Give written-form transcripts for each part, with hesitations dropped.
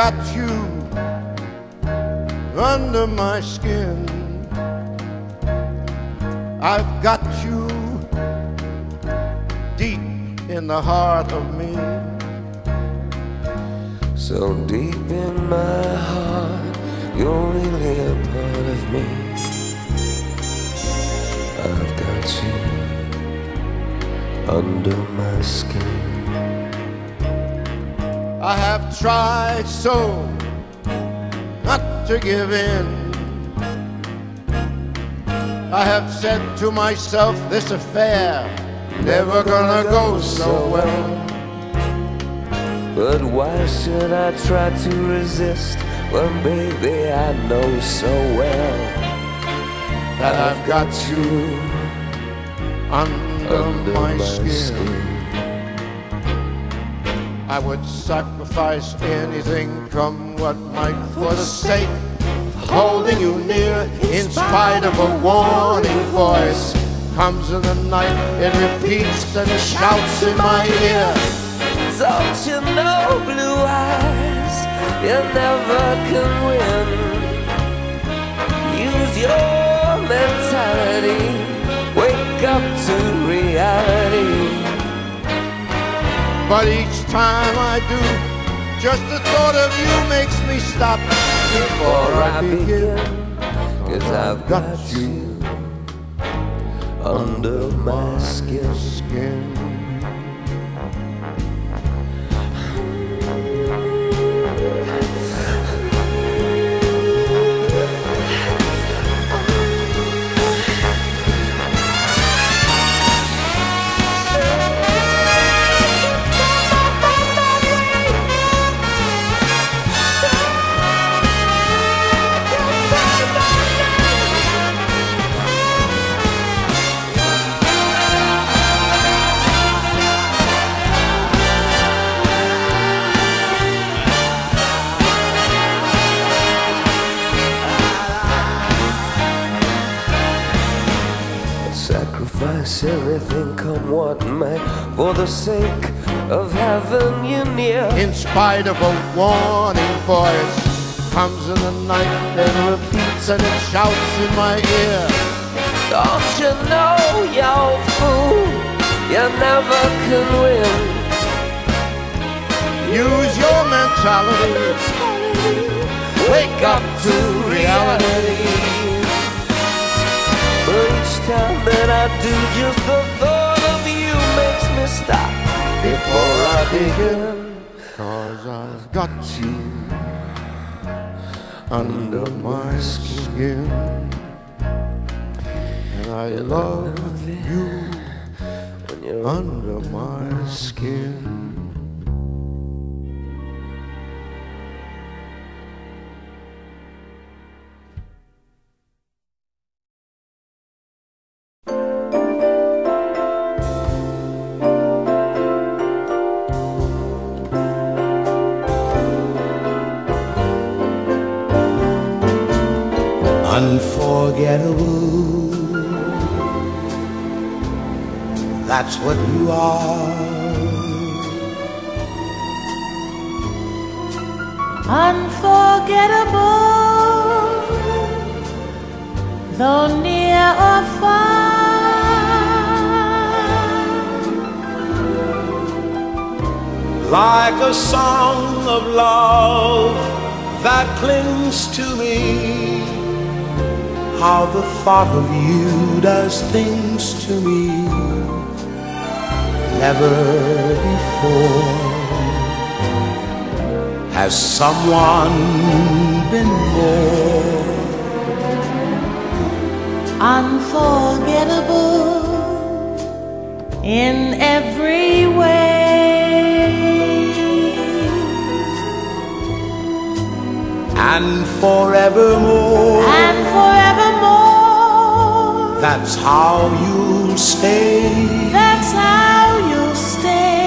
got you under my skin. I've got you deep in the heart of me. So deep in my heart, you're really a part of me. I've got you under my skin. I have tried so not to give in. I have said to myself, this affair never gonna go so well. But why should I try to resist when, baby, I know so well that I've got you under my skin. I would sacrifice anything, come what might, for the sake of holding you near. In spite of a warning voice comes in the night, it repeats and shouts in my ear. Don't you know, blue eyes, you never can win. Use your mentality, wake up to reality. But each time I do, just the thought of you makes me stop before I begin. 'Cause I've got you under my skin. Sacrifice anything, come what may, for the sake of having you near. In spite of a warning voice comes in the night and repeats and it shouts in my ear. Don't you know, you fool, you never can win. Use your mentality, wake up to reality. But each time that I do, just the thought of you makes me stop before I begin. 'Cause I've got you under my skin, and I love you when you're under my skin. Unforgettable, that's what you are. Unforgettable, though near or far. Like a song of love that clings to me, how the thought of you does things to me. Never before has someone been more unforgettable in every way, and forevermore. and forevermore. That's how you'll stay. That's how you'll stay.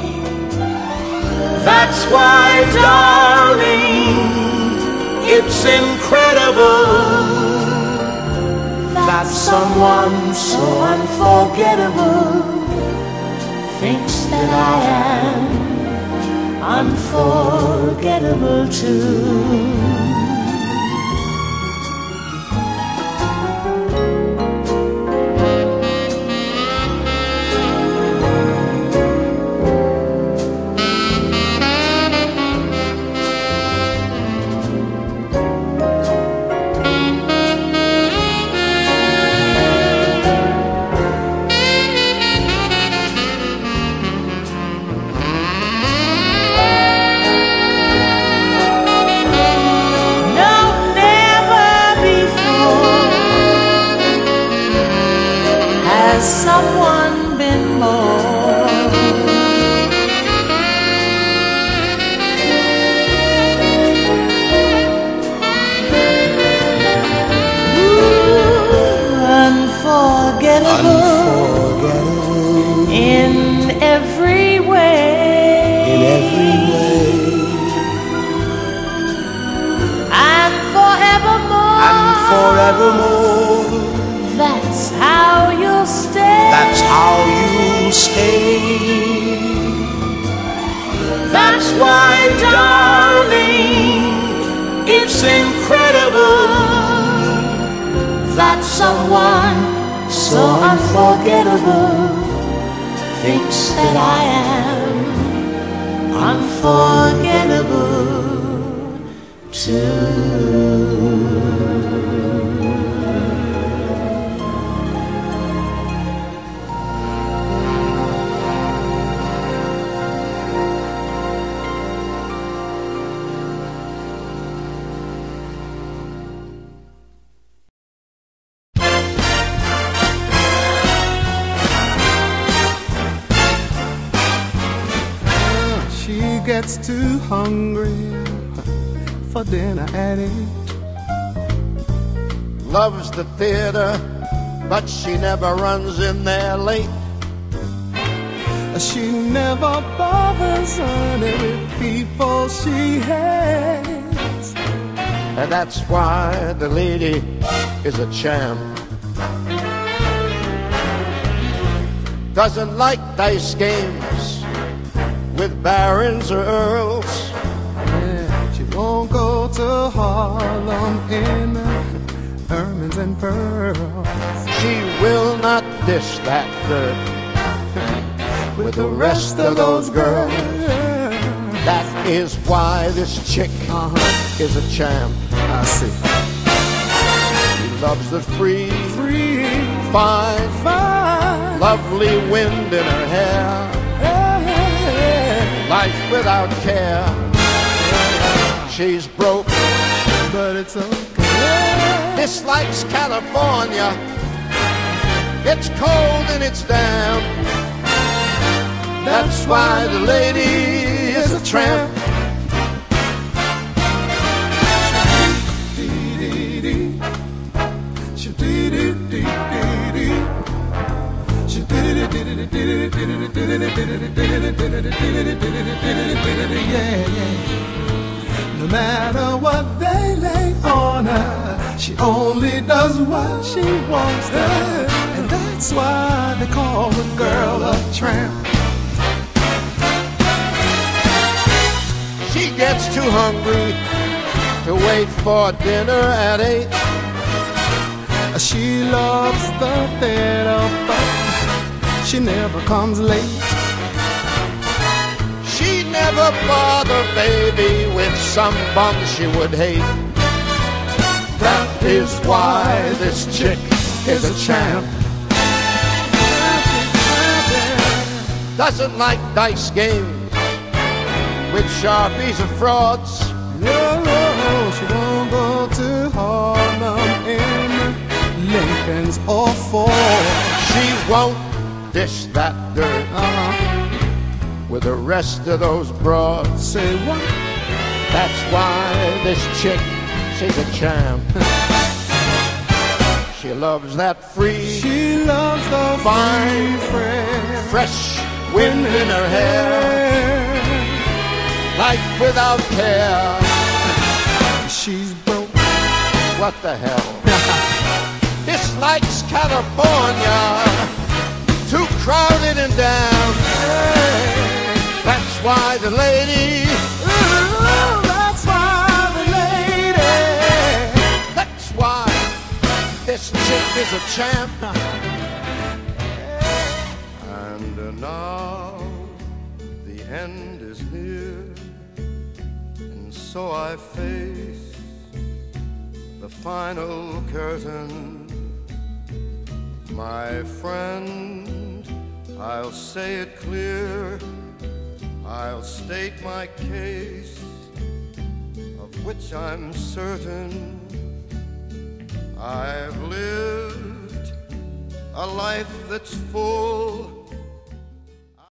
That's why, darling, it's incredible that someone so unforgettable thinks that I am unforgettable too. Someone been more. Ooh, unforgettable in every way. In every way. And forevermore. And forevermore. That's how you'll stay. That's how you'll stay. That's why, darling, it's incredible that someone so unforgettable thinks that I am unforgettable too. She gets too hungry for dinner at 8. Loves the theater, but she never runs in there late. She never bothers honey with people she hates. And that's why the lady is a champ. Doesn't like dice games with barons or earls. Yeah, she won't go to Harlem in ermines and pearls. She will not dish that dirt with the rest of those girls. That is why this chick is a champ. I see. She loves the free, fine, lovely wind in her hair. Life without care. She's broke, but it's okay. Dislikes California. It's cold and it's damp. That's why the lady is a tramp. No matter what they lay on her, she only does what she wants to. And that's why they call the girl a tramp. She gets too hungry to wait for dinner at 8. She loves the theater, but she never comes late. She never bother baby with some bum she would hate. That is why this chick is a champ. Doesn't like dice games with sharpies or frauds. No, she won't go to Harlem in Lincoln's or Ford. She won't dish that dirt with the rest of those broads. Say what? That's why this chick, she's a champ. She loves that free, She loves the fine, fresh wind in her hair. Life without care. She's broke. What the hell? Dislikes California, too crowded and down. That's why the lady, ooh, that's why the lady, that's why this chick is a champ. And now the end is near, and so I face the final curtain. My friend, I'll say it clear, I'll state my case, of which I'm certain. I've lived a life that's full